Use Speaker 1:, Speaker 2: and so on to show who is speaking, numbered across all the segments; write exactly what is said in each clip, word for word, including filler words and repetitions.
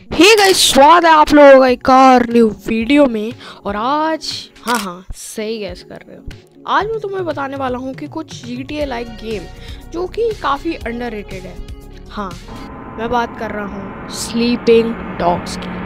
Speaker 1: Hey guys, स्वागत है आप लोगों का एक और न्यू वीडियो में। और आज हाँ हाँ सही गैस कर रहे हो, आज मैं तुम्हें बताने वाला हूँ कि कुछ G T A like game जो कि काफ़ी अंडररेटेड है। हाँ, मैं बात कर रहा हूँ स्लीपिंग डॉग्स की।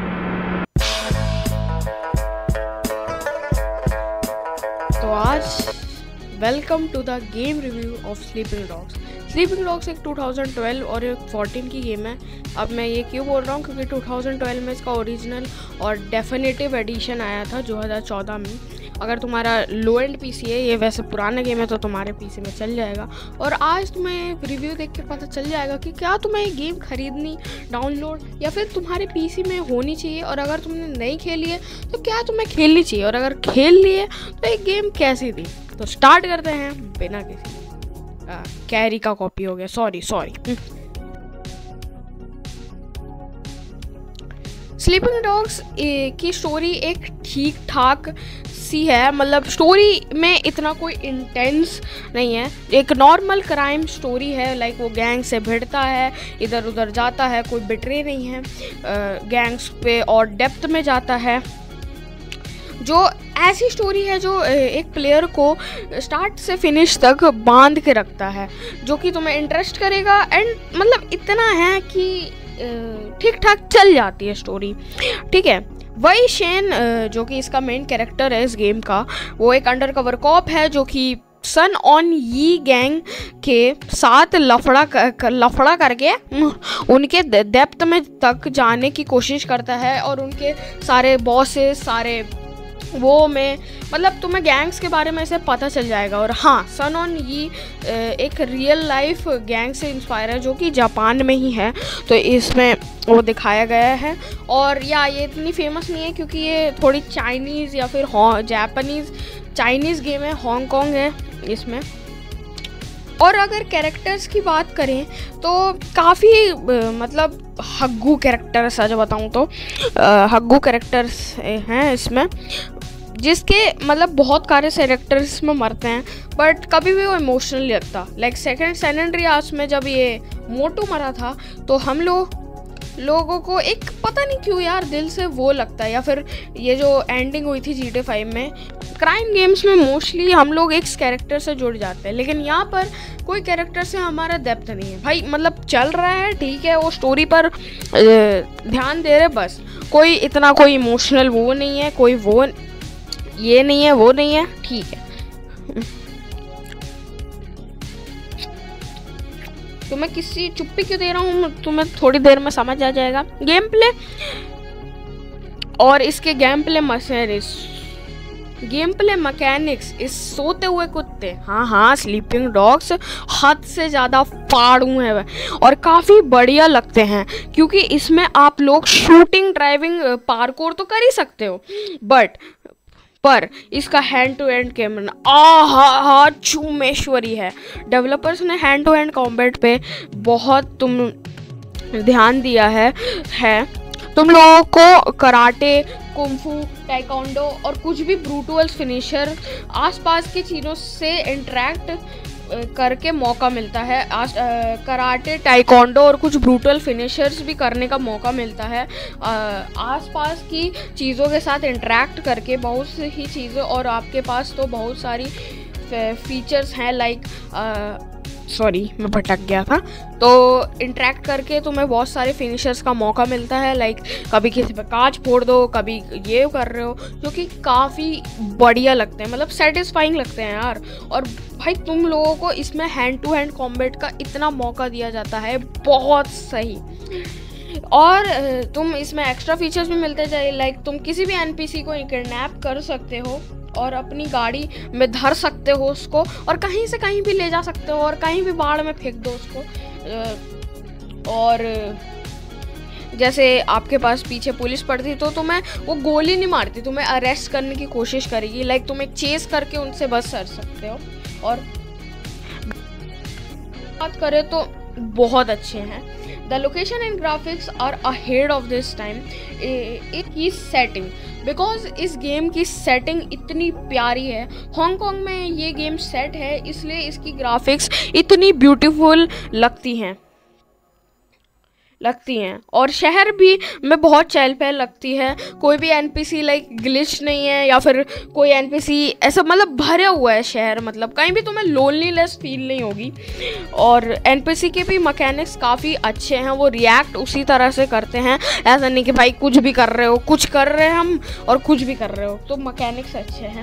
Speaker 1: तो आज welcome to the game review of sleeping dogs. Sleeping dogs एक टू थाउजेंड ट्वेल्व और एक फोर्टीन की गेम है। अब मैं ये क्यों बोल रहा हूँ, क्योंकि टू थाउजेंड ट्वेल्व में इसका ओरिजिनल और डेफिनेटिव एडिशन आया था दो हज़ार चौदह में। अगर तुम्हारा लो एंड पीसी है, ये वैसे पुराना गेम है तो तुम्हारे पीसी में चल जाएगा। और आज तुम्हें रिव्यू देख के पता चल जाएगा कि क्या तुम्हें ये गेम खरीदनी, डाउनलोड या फिर तुम्हारे पीसी में होनी चाहिए। और अगर तुमने नहीं खेली है तो क्या तुम्हें खेलनी चाहिए, और अगर खेल ली है तो एक गेम कैसी थी। तो स्टार्ट करते हैं बिना किसी आ, कैरी का कॉपी हो गया, सॉरी सॉरी स्लीपिंग डॉग्स की स्टोरी एक ठीक ठाक सी है। मतलब स्टोरी में इतना कोई इंटेंस नहीं है, एक नॉर्मल क्राइम स्टोरी है। लाइक वो गैंग से भिड़ता है, इधर उधर जाता है, कोई बिट्रे नहीं है गैंग्स पे, और डेप्थ में जाता है। जो ऐसी स्टोरी है जो एक प्लेयर को स्टार्ट से फिनिश तक बांध के रखता है, जो कि तुम्हें इंटरेस्ट करेगा। एंड मतलब इतना है कि ठीक ठाक चल जाती है स्टोरी, ठीक है। वही शेन जो कि इसका मेन कैरेक्टर है इस गेम का, वो एक अंडरकवर कॉप है जो कि सन ऑन यी गैंग के साथ लफड़ा कर, लफड़ा करके उनके डेप्थ में तक जाने की कोशिश करता है। और उनके सारे बॉसेस, सारे वो में मतलब तुम्हें गैंग्स के बारे में ऐसे पता चल जाएगा। और हाँ, सन ऑन यी एक रियल लाइफ गैंग से इंस्पायर है जो कि जापान में ही है, तो इसमें वो दिखाया गया है। और या ये इतनी फेमस नहीं है क्योंकि ये थोड़ी चाइनीज़ या फिर जापानीज़ चाइनीज़ गेम है, हांगकांग है इसमें। और अगर कैरेक्टर्स की बात करें तो काफ़ी मतलब हग्गू कैरेक्टर, सच बताऊँ तो हग्गू कैरेक्टर्स हैं इसमें, जिसके मतलब बहुत सारे कैरेक्टर्स इसमें मरते हैं बट कभी भी वो इमोशनल नहीं लगता। लाइक सेकंड सैन एंड्रियास में जब ये मोटू मरा था तो हम लोग लोगों को एक पता नहीं क्यों यार दिल से वो लगता है। या फिर ये जो एंडिंग हुई थी जी टी ए फाइव में, क्राइम गेम्स में मोस्टली हम लोग एक कैरेक्टर से जुड़ जाते हैं, लेकिन यहाँ पर कोई कैरेक्टर से हमारा डेप्थ नहीं है भाई। मतलब चल रहा है ठीक है, वो स्टोरी पर ध्यान दे रहे, बस कोई इतना कोई इमोशनल वो नहीं है, कोई वो ये नहीं है, वो नहीं है, ठीक है। तो मैं किसी चुप्पी क्यों दे रहा हूँ, तुम्हें थोड़ी देर में समझ आ जाएगा। गेम प्ले और इसके game play mechanics game play mechanics इस सोते हुए कुत्ते, हाँ हाँ स्लीपिंग डॉग्स हद से ज़्यादा फाड़ू हैं और काफ़ी बढ़िया लगते हैं, क्योंकि इसमें आप लोग शूटिंग, ड्राइविंग, पार्कोर तो कर ही सकते हो, बट पर इसका हैंड टू हैंड कैमरा आहा हा चूमेश्वरी है। डेवलपर्स ने हैंड टू हैंड कॉम्बैट पे बहुत तुम ध्यान दिया है है तुम लोगों को कराटे, कुंफू, टाइकोंडो और कुछ भी ब्रूटल्स फिनिशर आसपास की चीज़ों से इंटरेक्ट करके मौका मिलता है। आज कराटे, टाइकोंडो और कुछ ब्रूटल फिनिशर्स भी करने का मौका मिलता है आसपास की चीज़ों के साथ इंटरेक्ट करके बहुत सी चीज़ें। और आपके पास तो बहुत सारी फीचर्स हैं, लाइक सॉरी मैं भटक गया था। तो इंटरेक्ट करके तुम्हें बहुत सारे फिनिशर्स का मौका मिलता है, लाइक कभी किसी पे कांच फोड़ दो, कभी ये कर रहे हो, जो कि काफ़ी बढ़िया लगते हैं, मतलब सेटिस्फाइंग लगते हैं यार। और भाई तुम लोगों को इसमें हैंड टू हैंड कॉम्बैट का इतना मौका दिया जाता है, बहुत सही। और तुम इसमें एक्स्ट्रा फीचर्स भी मिलते जाए, लाइक तुम किसी भी एन पी सी को किडनैप कर सकते हो और अपनी गाड़ी में धर सकते हो उसको, और कहीं से कहीं भी ले जा सकते हो, और कहीं भी बाढ़ में फेंक दो उसको। और जैसे आपके पास पीछे पुलिस पड़ती तो तुम्हें वो गोली नहीं मारती, तुम्हें अरेस्ट करने की कोशिश करेगी। लाइक तुम एक चेस करके उनसे बच कर सकते हो। और बात करें तो बहुत अच्छे हैं। The location and graphics are ahead of this time की सेटिंग, बिकॉज इस गेम की सेटिंग इतनी प्यारी है। हांगकांग में ये गेम सेट है, इसलिए इसकी ग्राफिक्स इतनी ब्यूटीफुल लगती हैं। लगती हैं, और शहर भी में बहुत चहल पहल लगती है। कोई भी एनपीसी लाइक ग्लिच नहीं है, या फिर कोई एनपीसी ऐसा मतलब भरा हुआ है शहर, मतलब कहीं भी तुम्हें लोनलीनेस फील नहीं होगी। और एनपीसी के भी मैकेनिक्स काफ़ी अच्छे हैं, वो रिएक्ट उसी तरह से करते हैं, ऐसा नहीं कि भाई कुछ भी कर रहे हो, कुछ कर रहे हैं हम और कुछ भी कर रहे हो, तो मैकेनिक्स अच्छे हैं।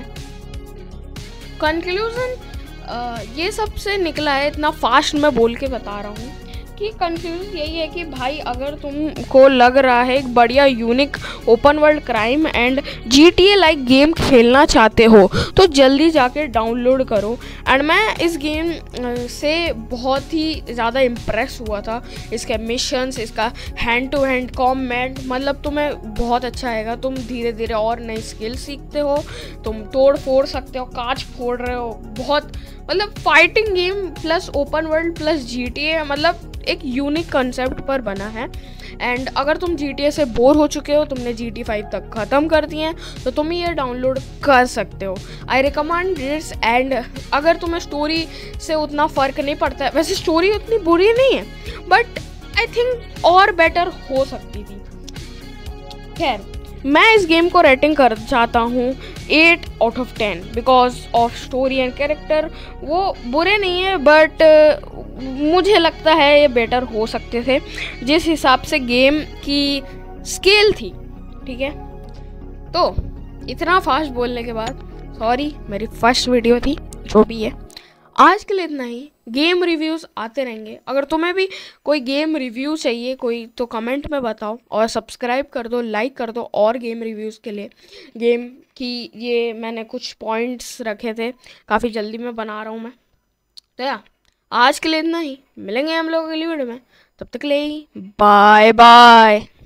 Speaker 1: कंक्लूजन ये सबसे निकला है, इतना फास्ट मैं बोल के बता रहा हूँ कि कंक्लूजन यही है कि भाई अगर तुमको लग रहा है एक बढ़िया unique open world crime and GTA like game खेलना चाहते हो तो जल्दी जाके डाउनलोड करो। एंड मैं इस गेम से बहुत ही ज़्यादा इम्प्रेस हुआ था, इसके मिशंस, इसका हैंड टू हैंड कॉम्बैट, मतलब तुम्हें बहुत अच्छा आएगा। तुम धीरे धीरे और नई स्किल सीखते हो, तुम तोड़ फोड़ सकते हो, कांच फोड़ रहे हो, बहुत मतलब fighting game plus open world plus GTA, मतलब एक यूनिक कंसेप्ट पर बना है। एंड अगर तुम जीटीए से बोर हो चुके हो, तुमने जीटी फाइव तक ख़त्म कर दिए हैं, तो तुम ये डाउनलोड कर सकते हो। I recommend this. एंड अगर तुम्हें स्टोरी से उतना फ़र्क नहीं पड़ता है, वैसे स्टोरी उतनी बुरी नहीं है, बट आई थिंक और बेटर हो सकती थी। खैर, मैं इस गेम को रेटिंग कर चाहता हूँ eight out of ten because of story and character. वो बुरे नहीं है, बट मुझे लगता है ये बेटर हो सकते थे जिस हिसाब से गेम की स्केल थी। ठीक है, तो इतना फास्ट बोलने के बाद सॉरी, मेरी फर्स्ट वीडियो थी, जो भी है। आज के लिए इतना ही। गेम रिव्यूज़ आते रहेंगे। अगर तुम्हें भी कोई गेम रिव्यू चाहिए कोई, तो कमेंट में बताओ और सब्सक्राइब कर दो, लाइक कर दो और गेम रिव्यूज़ के लिए। गेम की ये मैंने कुछ पॉइंट्स रखे थे, काफ़ी जल्दी में बना रहा हूँ मैं। तो या आज के लिए इतना ही। मिलेंगे हम लोग अगली वीडियो में, तब तक के लिए बाय बाय।